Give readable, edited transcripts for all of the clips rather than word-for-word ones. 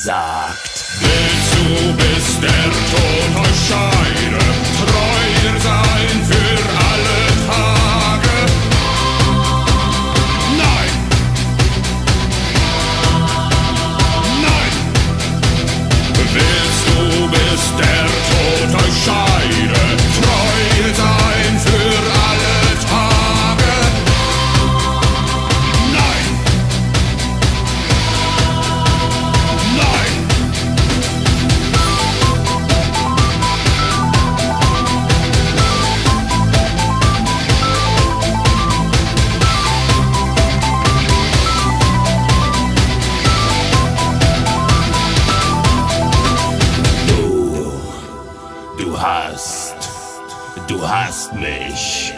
gesagt. Willst du, bis der Tod euch scheide, treuer sein für alle Tage? Nein! Nein! Willst du, bis der Tod euch scheide, treuer sein für alle Tage? Nein! Nein! Du hast mich.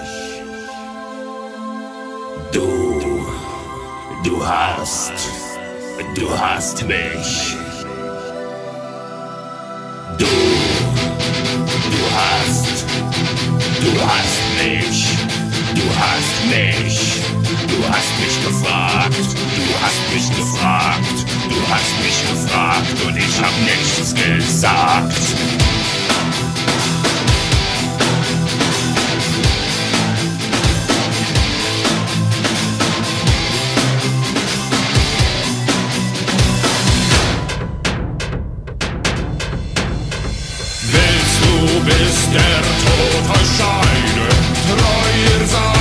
Du hast mich. Du hast mich. Du hast mich. Du hast mich gefragt. Du hast mich gefragt. Du hast mich gefragt und ich hab nichts gesagt. Bis der Tod euch scheide, treuer sein.